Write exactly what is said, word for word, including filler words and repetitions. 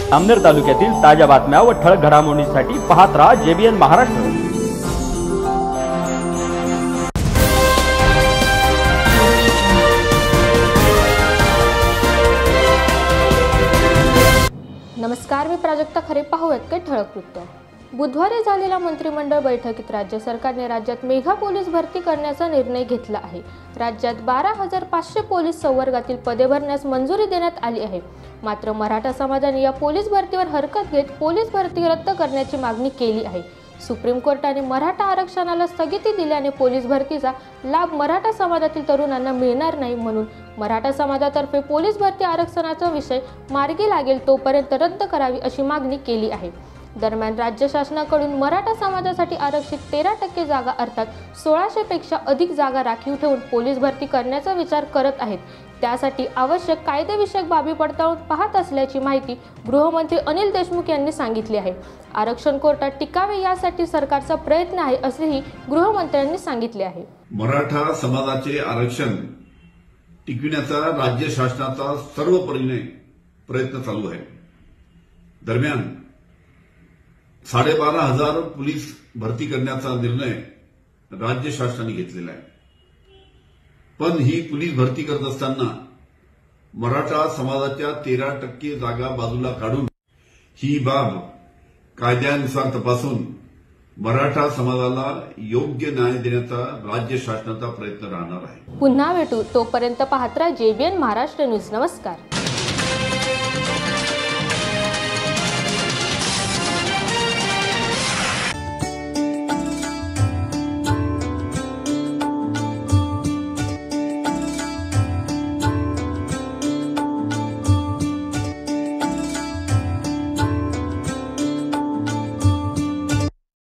अमनेर तालुक्यातील ताज्या बातम्या व ठळक घडामोडींसाठी पाहत राहा जेबीएन महाराष्ट्र। नमस्कार, मी प्राजक्ता खरे। पाहूयात काही ठळक वृत्त। बुधवारी झालेल्या मंत्रिमंडळ बैठकीत राज्य सरकारने राज्यात मेघा पोलीस भरती करण्याचा निर्णय घेतला आहे। राज्यात बारा हजार पाचशे पोलीस संवर्गातील पदे भरण्यास मंजुरी देण्यात आली आहे। मात्र मराठा समाजाने या पोलीस भरतीवर हरकत घेत पोलीस भरती रद्द करण्याची मागणी केली आहे। सुप्रीम कोर्टाने मराठा आरक्षणाला स्थगिती दिल्याने पोलीस भरतीचा लाभ मराठा समाजातील तरुणांना मिळणार नाही, म्हणून मराठा समाजातर्फे पोलीस भरती आरक्षणाचा विषय मार्गी लागेल तोपर्यंत रद्द करावी अशी मागणी केली आहे। दरम्यान राज्य शासनाकडून मराठा समाजासाठी आरक्षित तेरा टक्के जागा अर्थात सोळाशे पेक्षा अधिक जागा राखीव ठेवून पोलीस भरती करण्याचा विचार करत आहेत। त्यासाठी आवश्यक कायदेविषयक बाबी पडताळून पाहत असल्याची माहिती गृहमंत्री अनिल देशमुख यांनी सांगितली आहे। आरक्षण कोर्टात टिकावे यासाठी सरकारचा प्रयत्न आहे असेही गृहमंत्र्यांनी सांगितले आहे। मराठा समाजाचे आरक्षण टिकविण्याचा राज्य शासनाचा सर्व परीने प्रयत्न चालू आहे। दरम्यान साडेबारा हजार पोलीस भरती करण्याचा निर्णय राज्य शासनाने घेतलेला आहे। पण ही पोलीस भरती करत असताना मराठा समाजाच्या तेरा टक्के जागा बाजूला काढून ही बाब कायद्यानुसार तपासून मराठा समाजाला योग्य न्याय देण्याचा राज्य शासनाचा प्रयत्न राहणार आहे। पुन्हा भेटू, तोपर्यंत पाहत राहा जेबीएन महाराष्ट्र न्यूज। नमस्कार।